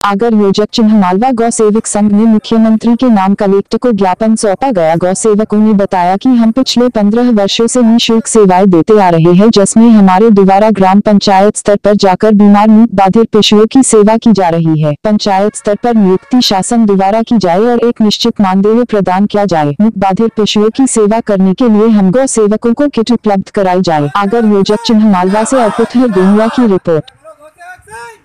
आगर योजक चिन्ह मालवा गौ सेवक संघ ने मुख्यमंत्री के नाम कलेक्टर को ज्ञापन सौंपा गया। गौ सेवकों ने बताया कि हम पिछले 15 वर्षों से निःशुल्क सेवाएं देते आ रहे हैं, जिसमें हमारे द्वारा ग्राम पंचायत स्तर पर जाकर बीमार मूक बाधिर पशुओं की सेवा की जा रही है। पंचायत स्तर पर नियुक्ति शासन द्वारा की जाए और एक निश्चित मानदेय प्रदान किया जाए। मूक बाधिर पशुओं की सेवा करने के लिए हम गौ सेवकों को किट उपलब्ध कराई जाए। आगर योजक चिन्ह मालवा से अर्पित है गोनुआ की रिपोर्ट।